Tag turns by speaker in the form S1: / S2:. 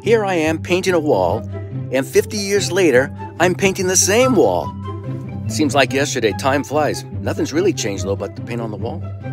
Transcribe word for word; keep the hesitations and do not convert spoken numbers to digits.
S1: Here I am painting a wall, and fifty years later, I'm painting the same wall. Seems like yesterday. Time flies. Nothing's really changed, though, but the paint on the wall.